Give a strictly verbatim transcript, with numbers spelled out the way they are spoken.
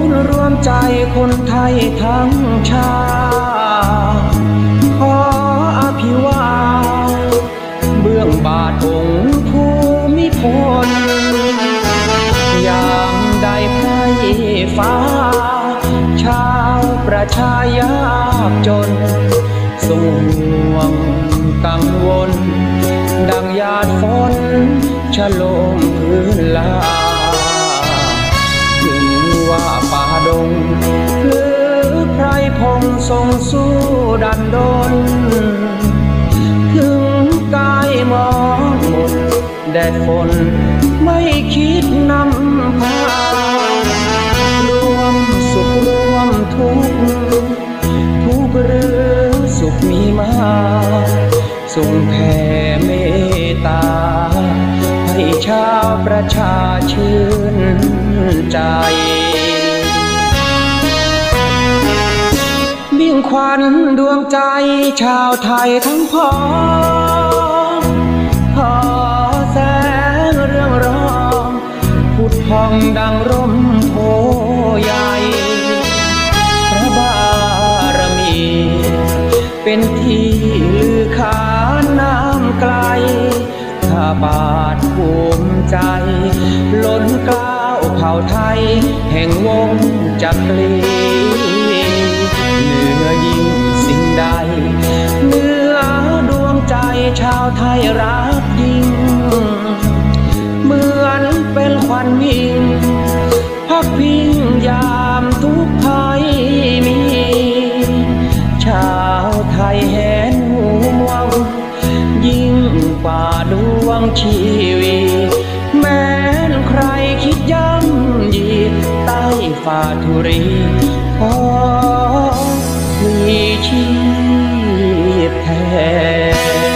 รวมใจคนไทยทั้งชาติขออภิวาทเบื้องบาทองค์ภูมิพลยามใดไพร่ฟ้าชาวประชายากจนสวงกังวลดังหยาดฝนชะโลมพื้นลาถึงว่าป่าดงหรือไพรพงทรงสู้ดันดนถึงกายมองหมดแดดฝนไม่คิดนำพารวมสุขรวมทุกข์ทุกข์หรือสุขมีมาทรงแผ่เมตตาให้ชาวประชาชื่นใจมิ่งขวัญดวงใจชาวไทยทั้งพ้องขอแสงเรื่องรองผุดพองดังร่มโพใหญ่พระบารมีเป็นที่ลือขานน้ำไกลข้าบาทภูมิใจล้นเกล้าเผ่าไทยแห่งวงจักรีเหนือยิ่งสิ่งใดเหนือดวงใจชาวไทยรักยิ่งเหมือนเป็นควันวิ่งพักพิงยามทุกภัยมีชาวไทยแหนห่วงยิ่งกว่าดวงชีวิตแม้นใครคิดย่ำยีใต้ฝ่าธุรีขอมีชีพแทน